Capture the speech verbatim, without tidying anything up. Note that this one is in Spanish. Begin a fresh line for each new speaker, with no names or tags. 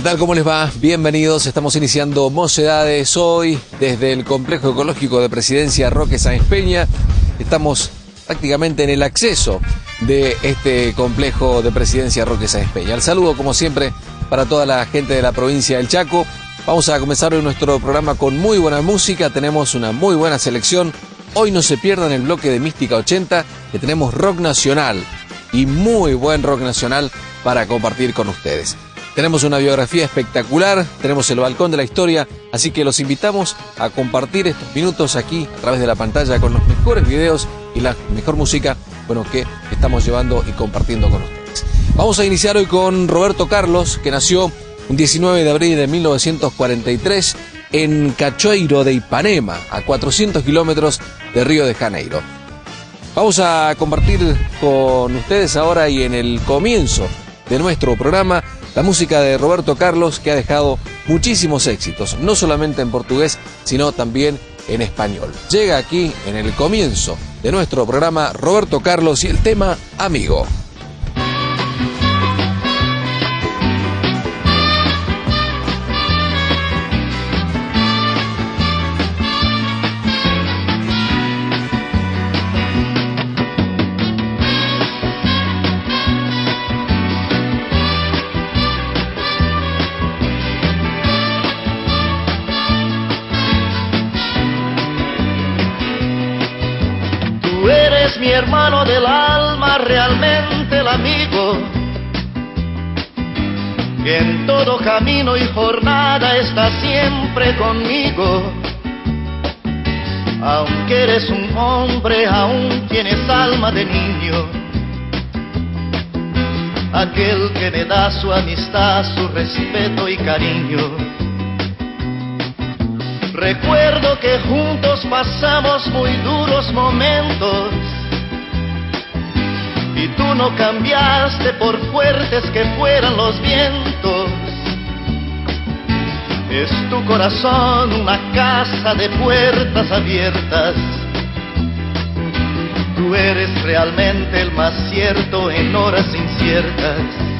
tal? ¿Cómo les va? Bienvenidos. Estamos iniciando Mocedades hoy desde el Complejo Ecológico de Presidencia Roque Sáenz Peña. Estamos prácticamente en el acceso de este complejo de Presidencia Roque Sáenz Peña. El saludo, como siempre, para toda la gente de la provincia del Chaco. Vamos a comenzar hoy nuestro programa con muy buena música. Tenemos una muy buena selección. Hoy no se pierdan el bloque de Mística ochenta, que tenemos rock nacional y muy buen rock nacional para compartir con ustedes. Tenemos una biografía espectacular, tenemos el balcón de la historia, así que los invitamos a compartir estos minutos aquí a través de la pantalla con los mejores videos y la mejor música, bueno, que estamos llevando y compartiendo con ustedes. Vamos a iniciar hoy con Roberto Carlos, que nació un diecinueve de abril de mil novecientos cuarenta y tres en Cachoeiro de Ipanema, a cuatrocientos kilómetros de Río de Janeiro. Vamos a compartir con ustedes ahora y en el comienzo de nuestro programa la música de Roberto Carlos, que ha dejado muchísimos éxitos, no solamente en portugués, sino también en español. Llega aquí en el comienzo de nuestro programa Roberto Carlos y el tema Amigo.
Mi hermano del alma, realmente el amigo, que en todo camino y jornada está siempre conmigo. Aunque eres un hombre, aún tienes alma de niño, aquel que me da su amistad, su respeto y cariño. Recuerdo que juntos pasamos muy duros momentos, y tú no cambiaste por fuertes que fueran los vientos. Es tu corazón una casa de puertas abiertas. Tú eres realmente el más cierto en horas inciertas.